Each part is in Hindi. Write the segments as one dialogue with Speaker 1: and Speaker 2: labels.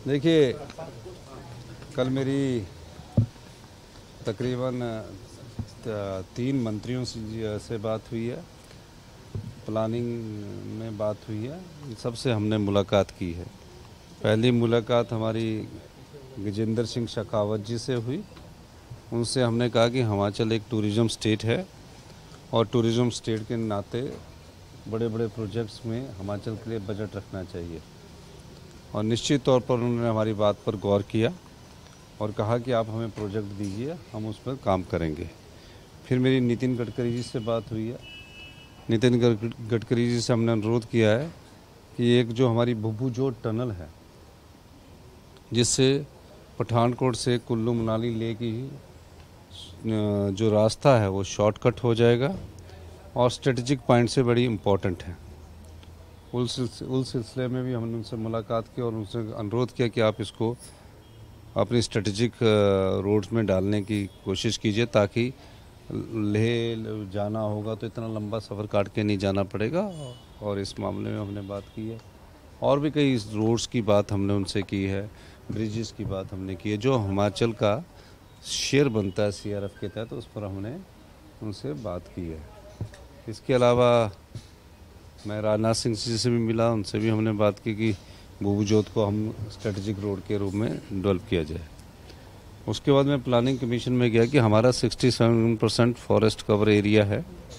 Speaker 1: देखिए, कल मेरी तकरीबन 3 मंत्रियों से बात हुई है, प्लानिंग में बात हुई है, सबसे हमने मुलाकात की है। पहली मुलाकात हमारी गजेंद्र सिंह शेखावत जी से हुई। उनसे हमने कहा कि हिमाचल एक टूरिज़्म स्टेट है और टूरिज़्म स्टेट के नाते बड़े बड़े प्रोजेक्ट्स में हिमाचल के लिए बजट रखना चाहिए। और निश्चित तौर पर उन्होंने हमारी बात पर गौर किया और कहा कि आप हमें प्रोजेक्ट दीजिए, हम उस पर काम करेंगे। फिर मेरी नितिन गडकरी जी से बात हुई है। नितिन गडकरी जी से हमने अनुरोध किया है कि एक जो हमारी बुब्बू-जोत टनल है, जिससे पठानकोट से कुल्लू मनाली ले की जो रास्ता है वो शॉर्टकट हो जाएगा और स्ट्रेटजिक पॉइंट से बड़ी इम्पोर्टेंट है। उस सिलसिले में भी हमने उनसे मुलाकात की और उनसे अनुरोध किया कि आप इसको अपनी स्ट्रेटजिक रोड्स में डालने की कोशिश कीजिए, ताकि लेह जाना होगा तो इतना लंबा सफ़र काट के नहीं जाना पड़ेगा। और इस मामले में हमने बात की है और भी कई रोड्स की बात हमने उनसे की है, ब्रिजेस की बात हमने की है, जो हिमाचल का शेयर बनता है CRF के तहत, उस पर हमने उनसे बात की है। इसके अलावा मैं राजनाथ सिंह जी से भी मिला, उनसे भी हमने बात की कि बुब्बू-जोत को हम स्ट्रेटजिक रोड के रूप में डेवलप किया जाए। उसके बाद मैं प्लानिंग कमीशन में गया कि हमारा 67% फॉरेस्ट कवर एरिया है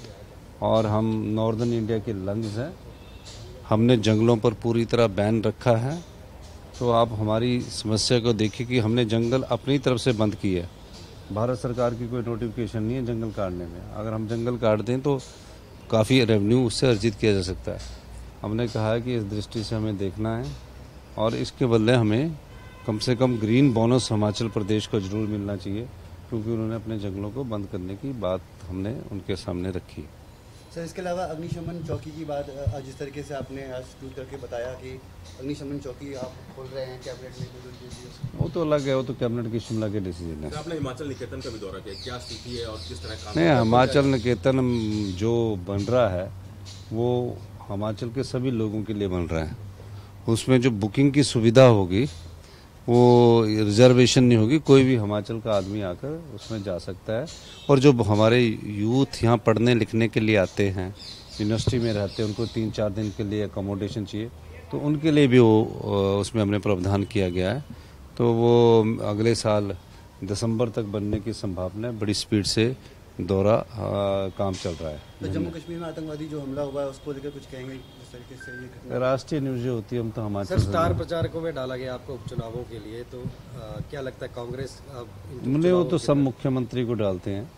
Speaker 1: और हम नॉर्दर्न इंडिया के लंग्स हैं। हमने जंगलों पर पूरी तरह बैन रखा है। तो आप हमारी समस्या को देखिए कि हमने जंगल अपनी तरफ से बंद किए है। भारत सरकार की कोई नोटिफिकेशन नहीं है जंगल काटने में। अगर हम जंगल काट दें तो काफ़ी रेवेन्यू उससे अर्जित किया जा सकता है। हमने कहा है कि इस दृष्टि से हमें देखना है और इसके बदले हमें कम से कम ग्रीन बोनस हिमाचल प्रदेश को ज़रूर मिलना चाहिए, क्योंकि उन्होंने अपने जंगलों को बंद करने की बात हमने उनके सामने रखी।
Speaker 2: सर, इसके अलावा अग्निशमन चौकी की बात, जिस तरीके से आपने आज ट्वीट करके बताया कि अग्निशमन चौकी आप खोल रहे हैं कैबिनेट में,
Speaker 1: वो तो अलग है, वो तो कैबिनेट की शिमला के डिसीजन है।
Speaker 3: आपने हिमाचल निकेतन का भी दौरा किया, क्या स्थिति है और किस तरह काम?
Speaker 1: नहीं, हिमाचल निकेतन जो बन रहा है वो हिमाचल के सभी लोगों के लिए बन रहा है। उसमें जो बुकिंग की सुविधा होगी वो रिजर्वेशन नहीं होगी, कोई भी हिमाचल का आदमी आकर उसमें जा सकता है। और जो हमारे यूथ यहाँ पढ़ने लिखने के लिए आते हैं, यूनिवर्सिटी में रहते हैं, उनको 3-4 दिन के लिए अकोमोडेशन चाहिए, तो उनके लिए भी वो उसमें हमने प्रावधान किया गया है। तो वो अगले साल दिसंबर तक बनने की संभावना है। बड़ी स्पीड से दौरा काम चल रहा है।
Speaker 2: तो जम्मू कश्मीर में आतंकवादी जो हमला हुआ है उसको लेकर कुछ कहेंगे? जिस तरीके से ये घटना
Speaker 1: राष्ट्रीय न्यूज़ होती है, हम तो हिमाचल
Speaker 4: सर, स्टार प्रचारकों में डाला गया आपको उपचुनावों के लिए, तो क्या लगता है कांग्रेस
Speaker 1: मुझे वो तो सब मुख्यमंत्री को डालते हैं,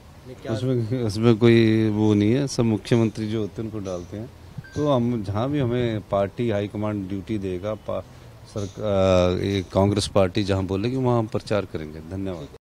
Speaker 1: उसमें कोई वो नहीं है, सब मुख्यमंत्री जो होते हैं उनको डालते हैं। तो हम जहाँ भी हमें पार्टी हाईकमांड ड्यूटी देगा, कांग्रेस पार्टी जहाँ बोलेगी वहाँ हम प्रचार करेंगे। धन्यवाद।